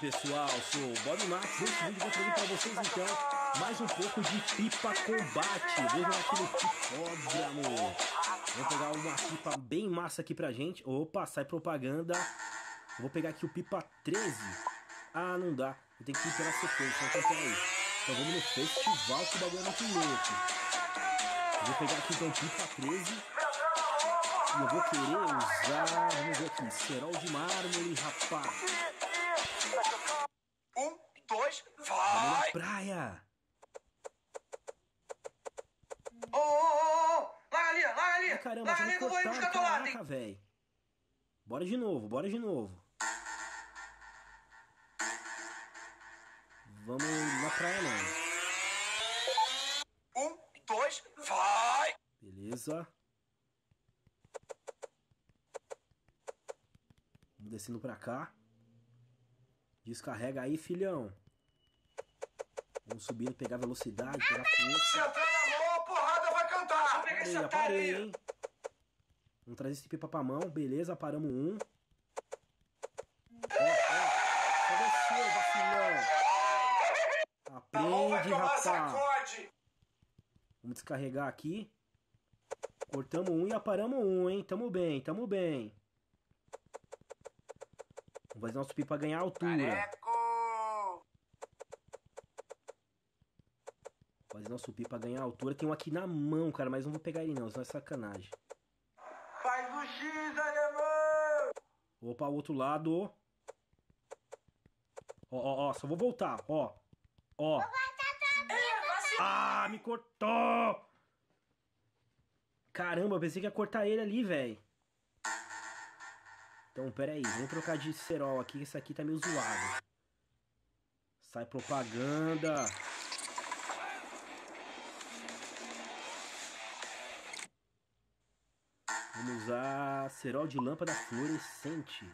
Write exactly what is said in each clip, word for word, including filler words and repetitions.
pessoal, sou o Bob Max. Nesse vídeo vou trazer pra vocês então mais um pouco de pipa combate. Vou jogar aqui no pipódromo. Vou pegar uma pipa bem massa aqui pra gente. Opa, sai propaganda. Vou pegar aqui o pipa treze. Ah, não dá. Eu tenho que ir pela sequência. Então peraí. Então vamos no festival que o bagulho é muito louco. Vou pegar aqui então o pipa treze. E eu vou querer usar, vamos ver aqui, cerol de mármore, rapaz. Um, dois, Vamos vai! na praia. Ô, ô, ô, ô! Larga ali, larga ali! Ai, caramba, Larga já ali me que eu vou ir cortaram, buscar teu lado, hein? caraca, velho. Bora de novo, bora de novo. Vamos na praia, não. Um, dois, vai! Beleza. Vamos descendo pra cá. Descarrega aí, filhão. Vamos subindo, pegar velocidade, pegar Se força. entrar na mão, a porrada vai cantar! Vou pegar esse Parei, já otário parei, aí! hein. Vamos trazer esse pipa pra mão. Beleza, paramos um. Ó, ó. Só desceu, vacilão. A mão vai Aprende, tomar rapaz. sacode! Vamos descarregar aqui. Cortamos um e aparamos um, hein. Tamo bem, tamo bem. Vamos fazer nosso pipa ganhar altura. Careco! Fazer nosso pipa ganhar altura. Tem um aqui na mão, cara, mas não vou pegar ele não, senão é sacanagem. Faz o X, alemão! Opa, o outro lado. Ó, ó, ó, só vou voltar, ó. Ó. Ah, me cortou! Caramba, pensei que ia cortar ele ali, velho. Então, pera aí, vamos trocar de cerol aqui, que esse aqui tá meio zoado. Sai propaganda. Vamos usar cerol de lâmpada fluorescente.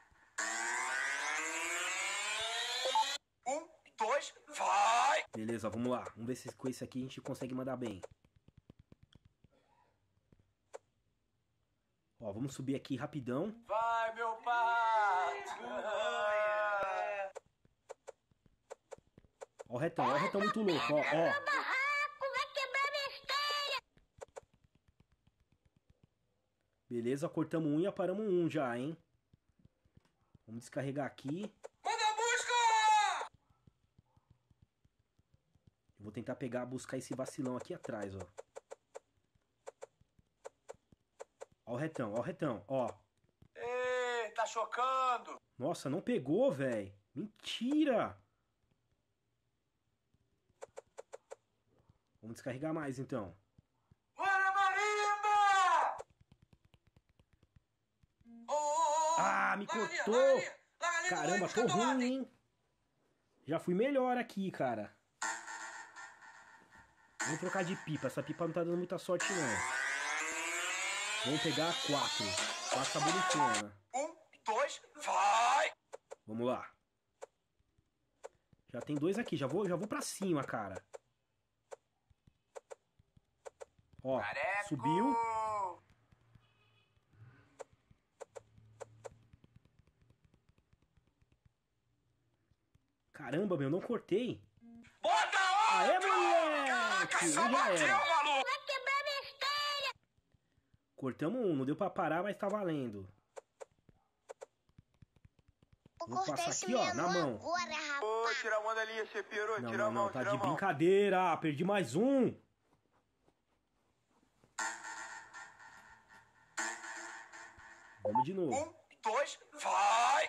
Um, dois, vai! Beleza, vamos lá. Vamos ver se com esse aqui a gente consegue mandar bem. Ó, vamos subir aqui rapidão. Vai, meu pato! Ó o retão, ó o retão muito louco, ó, ó. Beleza, cortamos um e aparamos um já, hein. Vamos descarregar aqui. Manda busca! Eu vou tentar pegar, buscar esse vacilão aqui atrás, ó. Ó o retão, ó o retão, ó. Ei, tá chocando! Nossa, não pegou, velho. Mentira! Vamos descarregar mais, então. Bora, marimba! Ô, ô, ô! Ah, me Larga ali, cortou! larga ali, larga ali que eu vou ir Caramba, buscar tô teu lado, ruim, hein? Já fui melhor aqui, cara. Vamos trocar de pipa. Essa pipa não tá dando muita sorte, não. Vamos pegar quatro. Quatro tá bonitona. Um, dois, vai! Vamos lá. Já tem dois aqui. Já vou, já vou pra cima, cara. Ó, Careco! subiu. Caramba, meu, não cortei. Bota a Aê, outra! moleque! Caraca, Um só já bateu, era. maluco! Cortamos um. Não deu pra parar, mas tá valendo. Vamos passar aqui, ó, na mão. Agora, rapaz. Ô, tira a mão dali, você pirou, Não, tira não, a mão, não, tá tira de a mão. brincadeira. Perdi mais um. Vamos de novo. Um, dois, vai!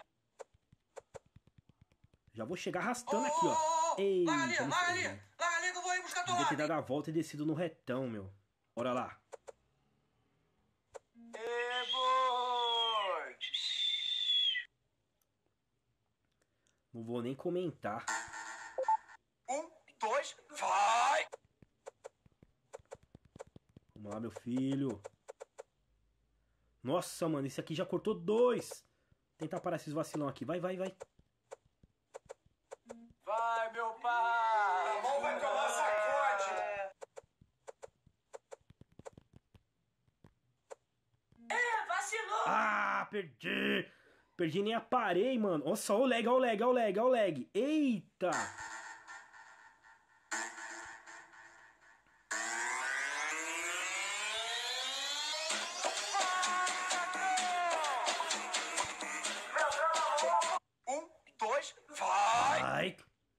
Já vou chegar arrastando aqui, ó. Ô, Eita, larga ali, não larga sei, ali, né? larga ali que eu vou ir buscar teu Devia ter lado, dado hein? a volta e descido no retão, meu. Bora lá. Ê, boi! Não vou nem comentar. Um, dois, vai! Vamos lá, meu filho. Nossa, mano, esse aqui já cortou dois. Tentar parar esses vacilão aqui. Vai, vai, vai. Vai, meu pai! A mão vai tomar sacode! É, vacilou! Ah, perdi. Perdi nem aparei, mano. Olha só o lag, olha o lag, olha o lag, olha o lag. Eita! Um, dois, vai! Ai!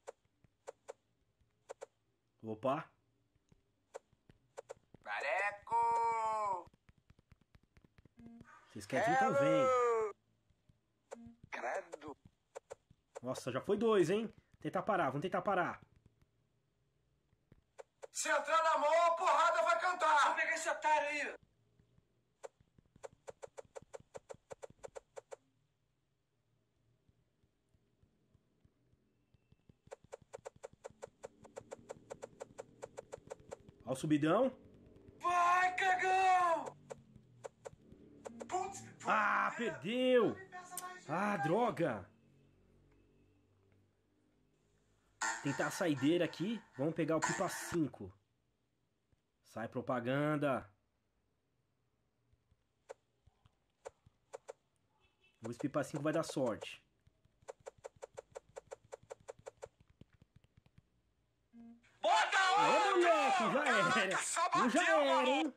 Opa! Careco! Vocês querem vir, então vem. Credo! Nossa, já foi dois, hein? Tentar parar, vamos tentar parar. Se entrar na mão, a porrada vai cantar! Vou pegar esse otário aí! Olha o subidão. Vai, cagão! Putz, Ah, perdeu! Ah, droga! Tentar a saideira aqui. Vamos pegar o pipa cinco. Sai propaganda. Vamos ver se o pipa cinco vai dar sorte. Bota Ô, moleque, já era. Um já era, hein?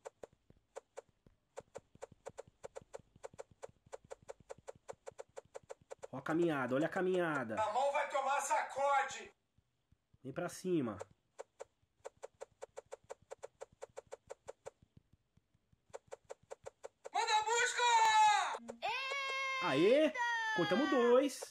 Ó a caminhada, olha a caminhada. A mão vai tomar sacode! Vem pra cima. Manda a busca! Aê! Cortamos dois.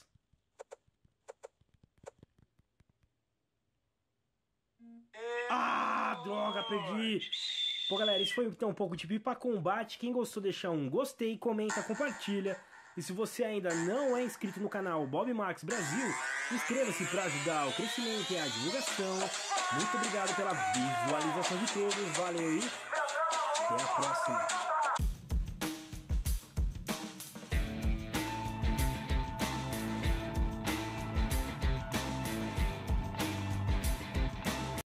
Ah, droga, perdi. Pô, galera, isso foi então um pouco de Pipa Combate. Quem gostou, deixa um gostei, comenta, compartilha. E se você ainda não é inscrito no canal Bob Marks Brasil, inscreva-se para ajudar o crescimento e a divulgação. Muito obrigado pela visualização de todos. Valeu e até a próxima.